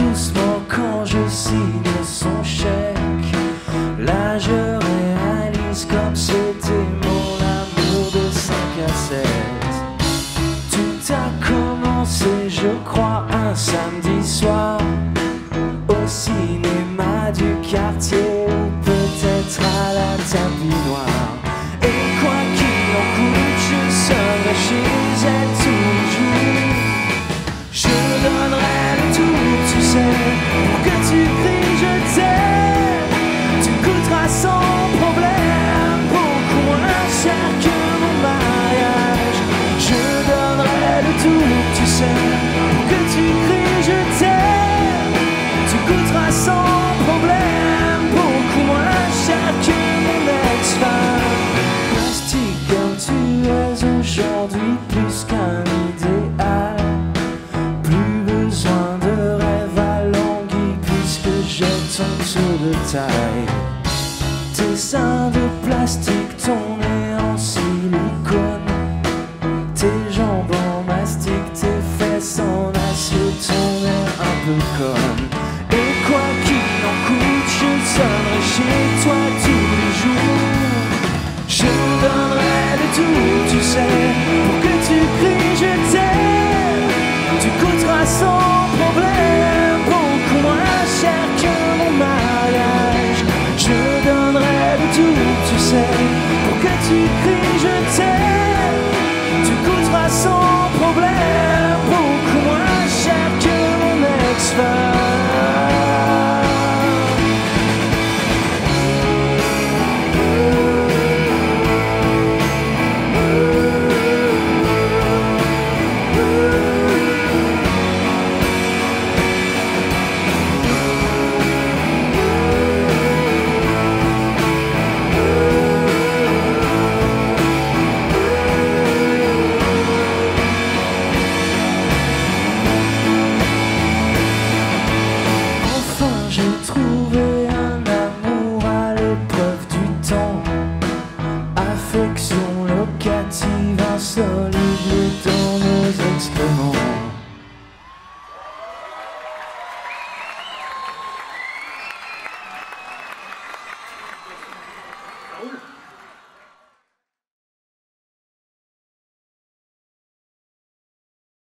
doucement quand je signe son chèque. Là je réalise comme c'était mon amour de 5 à 7. Tout a commencé, je crois, un samedi soir au cinéma du quartier ou peut-être à la tapinoire. Et quoi qu'il en coûte, je serai chez elle tous les jours. Je donnerai le tout, tu sais, pour que tu cries je t'aime. Tu coûteras sans problème, beaucoup moins cher que mon mariage. Je donnerai le tout, tu sais, pour que tu cries je t'aime. Tu coûteras sans problème, beaucoup moins cher que mon ex-femme. Plastique comme tu es aujourd'hui, plus qu'un idéal. Plus besoin de rêve à languille, puisque j'ai ton tour de taille. Tes seins de plastique, ton nez en silicone, tes jambes en mastic, tes fesses en acier, ton air un peu conne. Et quoi qu'il en coûte, je sonnerai chez toi tous les jours. Je donnerai le tout, tu sais, pour